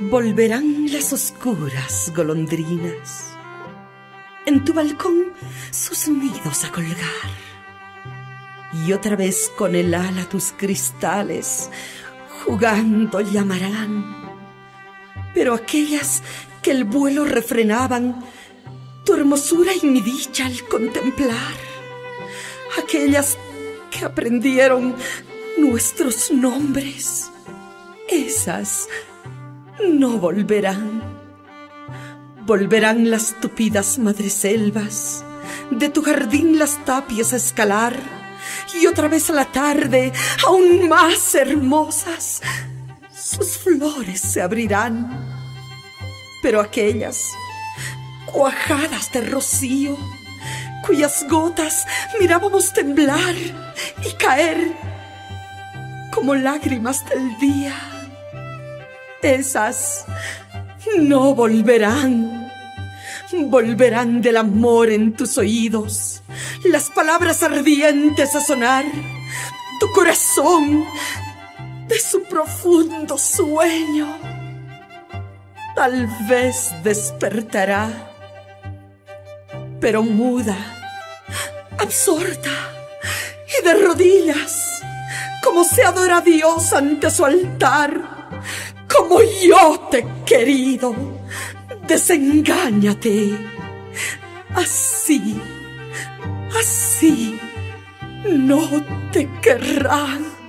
Volverán las oscuras golondrinas en tu balcón sus nidos a colgar, y otra vez con el ala tus cristales jugando llamarán. Pero aquellas que el vuelo refrenaban tu hermosura y mi dicha al contemplar, aquellas que aprendieron nuestros nombres, esas no volverán. Volverán las tupidas madreselvas, de tu jardín las tapias a escalar, y otra vez a la tarde, aún más hermosas, sus flores se abrirán. Pero aquellas, cuajadas de rocío, cuyas gotas mirábamos temblar y caer como lágrimas del día, esas no volverán. Volverán del amor en tus oídos, las palabras ardientes a sonar, tu corazón de su profundo sueño tal vez despertará, pero muda, absorta y de rodillas, como se adora a Dios ante su altar, como yo te he querido. Desengáñate, así no te querrán.